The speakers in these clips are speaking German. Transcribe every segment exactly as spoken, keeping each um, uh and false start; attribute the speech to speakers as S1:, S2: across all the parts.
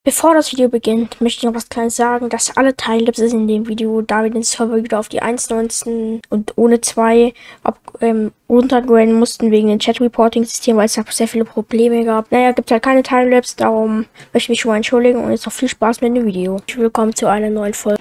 S1: Bevor das Video beginnt, möchte ich noch was Kleines sagen, dass alle Timelapse in dem Video, da wir den Server wieder auf die eins Punkt neunzehn und ohne zwei ab, ähm, runtergraden mussten wegen dem Chat-Reporting-System, weil es da sehr viele Probleme gab. Naja, gibt halt keine Timelapse, darum möchte ich mich schon mal entschuldigen und jetzt noch viel Spaß mit dem Video. Willkommen zu einer neuen Folge.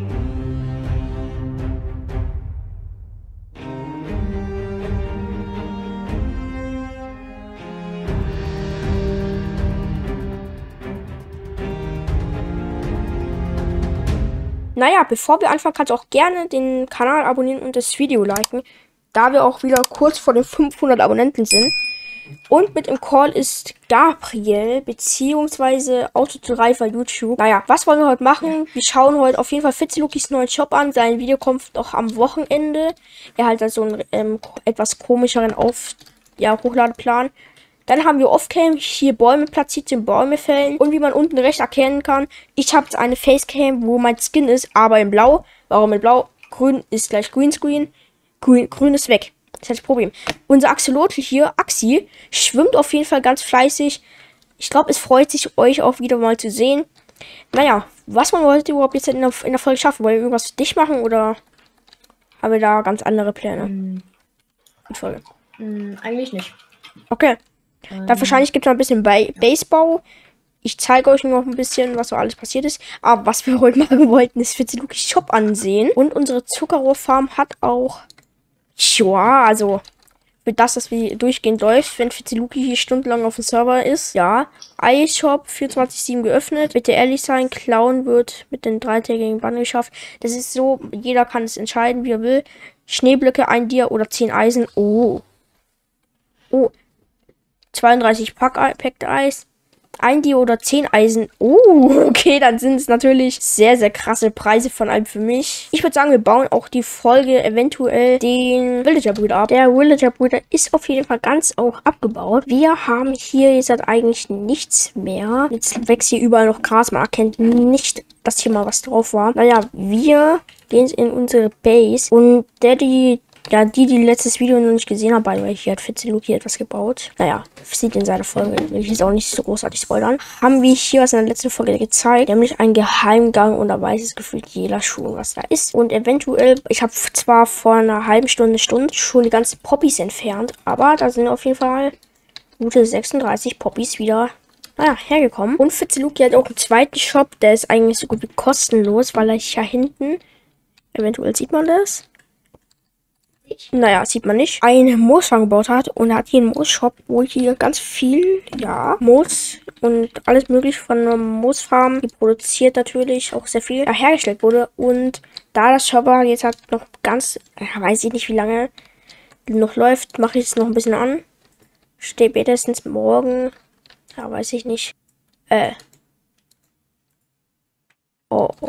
S1: Naja, bevor wir anfangen, kannst du auch gerne den Kanal abonnieren und das Video liken, da wir auch wieder kurz vor den fünfhundert Abonnenten sind. Und mit im Call ist Gabriel, beziehungsweise Auto-to-Reifer YouTube. Naja, was wollen wir heute machen? Wir schauen heute auf jeden Fall Fitzilukis neuen Shop an. Sein Video kommt noch am Wochenende. Er hat also einen ähm, etwas komischeren auf ja, Hochladeplan. Dann haben wir Offcam, hier Bäume platziert, sind Bäume fällen. Und wie man unten rechts erkennen kann, ich habe jetzt eine Facecam, wo mein Skin ist, aber in Blau. Warum in Blau? Grün ist gleich Greenscreen. Grün, grün ist weg. Das ist das Problem. Unser Axolotl hier, Axi, schwimmt auf jeden Fall ganz fleißig. Ich glaube, es freut sich, euch auch wieder mal zu sehen. Naja, was wollen wir heute überhaupt jetzt in der, in der Folge schaffen? Wollen wir irgendwas für dich machen oder haben wir da ganz andere Pläne?
S2: Mm.
S1: Die Folge.
S2: Mm, eigentlich nicht.
S1: Okay.
S2: Ähm.
S1: Dann wahrscheinlich gibt es noch ein bisschen bei Basebau. Ich zeige euch noch ein bisschen, was so alles passiert ist. Aber was wir heute machen wollten, ist Fitzilukis Shop ansehen. Und unsere Zuckerrohrfarm hat auch, ja, also für das, dass wir durchgehend läuft, wenn Fitziluki hier stundenlang auf dem Server ist. Ja, iShop vierundzwanzig sieben geöffnet. Bitte ehrlich sein, Clown wird mit den dreitägigen Bann geschafft. Das ist so, jeder kann es entscheiden, wie er will. Schneeblöcke, ein Dia oder zehn Eisen. Oh. Oh. zweiunddreißig Pack Packed Eis. Ein Dia oder zehn Eisen. Oh, okay, dann sind es natürlich sehr, sehr krasse Preise von allem für mich. Ich würde sagen, wir bauen auch die Folge eventuell den Villager Breeder ab. Der Villager Breeder ist auf jeden Fall ganz auch abgebaut. Wir haben hier jetzt halt eigentlich nichts mehr. Jetzt wächst hier überall noch Gras. Man erkennt nicht, dass hier mal was drauf war. Naja, wir gehen in unsere Base und der, die Ja, die, die letztes Video noch nicht gesehen haben, weil hier hat Fitziluki etwas gebaut. Naja, sieht in seiner Folge, will ich jetzt auch nicht so großartig spoilern. Haben wir hier was in der letzten Folge gezeigt, nämlich einen Geheimgang und da weiß es gefühlt jeder schon, was da ist. Und eventuell, ich habe zwar vor einer halben Stunde, Stunde schon die ganzen Poppies entfernt, aber da sind auf jeden Fall gute sechsunddreißig Poppies wieder naja, hergekommen. Und Fitziluki hat auch einen zweiten Shop, der ist eigentlich so gut wie kostenlos, weil er hier hinten, eventuell sieht man das. Naja, sieht man nicht. Eine Moosfarm gebaut hat und er hat hier einen Moos-Shop, wo hier ganz viel, ja, Moos und alles mögliche von einer Moosfarm, die produziert natürlich auch sehr viel, ja, hergestellt wurde. Und da das Server jetzt halt noch ganz, ja, weiß ich nicht wie lange noch läuft, mache ich es noch ein bisschen an. Steht spätestens morgen, ja, weiß ich nicht. Äh. Oh, oh.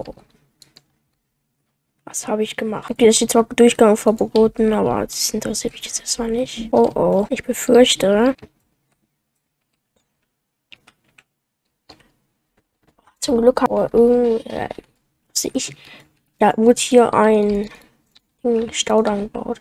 S1: Was habe ich gemacht? Okay, das steht zwar Durchgang verboten, aber das interessiert mich jetzt erstmal nicht. Oh oh, ich befürchte. Zum Glück habe ich, äh, ich, ja, wurde hier ein Staudamm gebaut.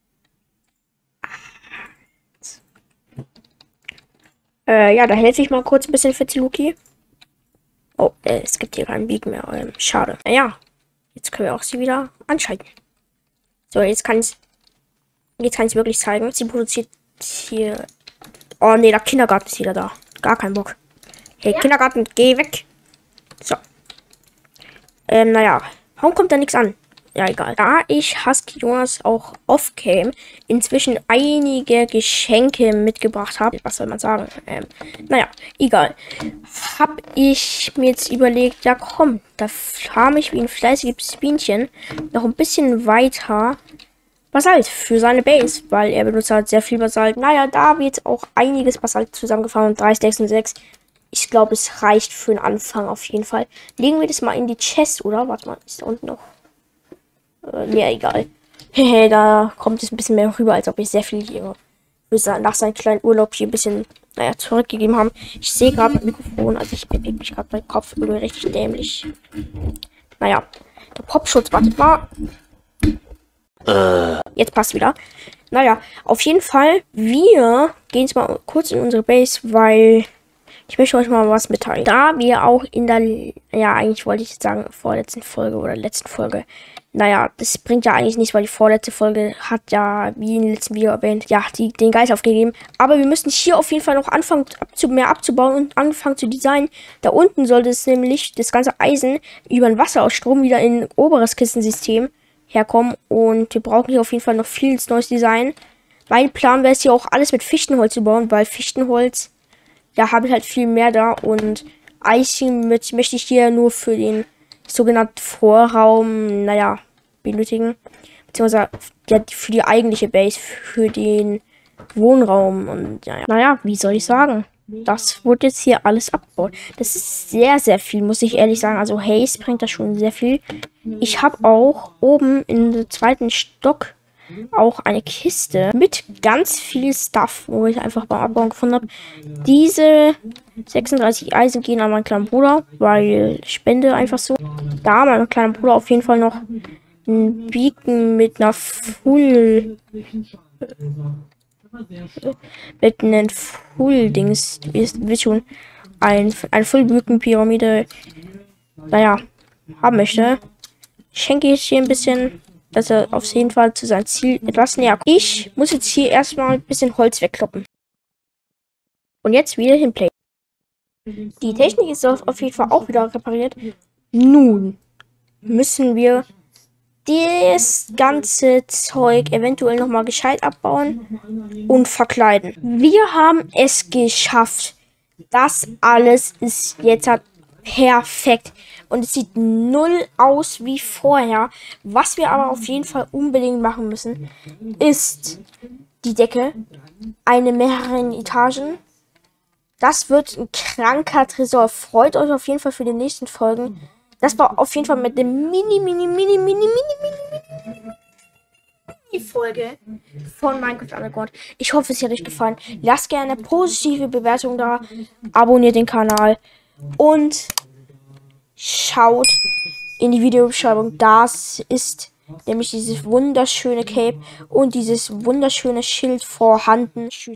S1: Äh, ja, da helfe ich mal kurz ein bisschen Fitziluki. Oh, äh, es gibt hier keinen Weg mehr. Ähm, schade. Naja. Jetzt können wir auch sie wieder anschalten. So, jetzt kann ich jetzt kann ich wirklich zeigen. Sie produziert hier. Oh ne, der Kindergarten ist wieder da. Gar kein Bock. Hey, ja. Kindergarten, geh weg. So. Ähm, naja. Warum kommt da nichts an? Ja, egal. Da ich Husky Jonas auch off-cam inzwischen einige Geschenke mitgebracht habe. Was soll man sagen? Ähm, naja, egal. Hab ich mir jetzt überlegt, ja komm, da farm ich wie ein fleißiges Bienchen noch ein bisschen weiter Basalt für seine Base, weil er benutzt halt sehr viel Basalt. Naja, da wird auch einiges Basalt zusammengefahren. drei Stacks und sechs. Ich glaube, es reicht für den Anfang auf jeden Fall. Legen wir das mal in die Chest, oder? Warte mal, ist da unten noch? Äh, nee, egal. Hehe, da kommt es ein bisschen mehr rüber, als ob ich sehr viel hier nach seinem kleinen Urlaub hier ein bisschen, naja, zurückgegeben haben. Ich sehe gerade mein Mikrofon, also ich bewege mich gerade meinen Kopf irgendwie richtig dämlich. Naja, der Popschutz, wartet mal. Äh. Jetzt passt wieder. Naja, auf jeden Fall, wir gehen jetzt mal kurz in unsere Base, weil Ich möchte euch mal was mitteilen. Da wir auch in der, ja, eigentlich wollte ich sagen, vorletzten Folge oder letzten Folge. Naja, das bringt ja eigentlich nichts, weil die vorletzte Folge hat ja, wie im letzten Video erwähnt, ja, die, den Geist aufgegeben. Aber wir müssen hier auf jeden Fall noch anfangen, abzu mehr abzubauen und anfangen zu designen. Da unten sollte es nämlich das ganze Eisen über den Wasserausstrom wieder in ein oberes Kistensystem herkommen. Und wir brauchen hier auf jeden Fall noch viel neues Design. Mein Plan wäre es hier auch alles mit Fichtenholz zu bauen, weil Fichtenholz, ja, habe ich halt viel mehr da. Und Eisen mit, möchte ich hier nur für den sogenannten Vorraum, naja, benötigen. Beziehungsweise ja, für die eigentliche Base, für den Wohnraum. Und ja, ja. Naja, wie soll ich sagen? Das wird jetzt hier alles abgebaut. Das ist sehr, sehr viel, muss ich ehrlich sagen. Also Haze bringt das schon sehr viel. Ich habe auch oben in der zweiten Stock auch eine Kiste mit ganz viel Stuff, wo ich einfach beim Abbauen gefunden habe. Diese sechsunddreißig Eisen gehen an meinen kleinen Bruder, weil Spende einfach so. Da mein kleiner Bruder auf jeden Fall noch ein Beacon mit einer Full mit einem Full-Dings, wisst schon, ein, ein Full-Beacon-Pyramide, naja, haben möchte. Schenke ich hier ein bisschen, dass er auf jeden Fall zu seinem Ziel etwas näher kommt. Ich muss jetzt hier erstmal ein bisschen Holz wegkloppen. Und jetzt wieder hinplay. Die Technik ist auf jeden Fall auch wieder repariert. Nun müssen wir das ganze Zeug eventuell nochmal gescheit abbauen und verkleiden. Wir haben es geschafft. Das alles ist jetzt perfekt. Und es sieht null aus wie vorher. Was wir aber auf jeden Fall unbedingt machen müssen, ist die Decke. Eine mehreren Etagen. Das wird ein kranker Tresor. Freut euch auf jeden Fall für die nächsten Folgen. Das war auf jeden Fall mit dem mini, mini, mini, mini, mini, mini, mini Folge von Minecraft Underground. Ich hoffe, es hat euch gefallen. Lasst gerne eine positive Bewertung da. Abonniert den Kanal. Und schaut in die Videobeschreibung. Das ist nämlich dieses wunderschöne Cape und dieses wunderschöne Schild vorhanden.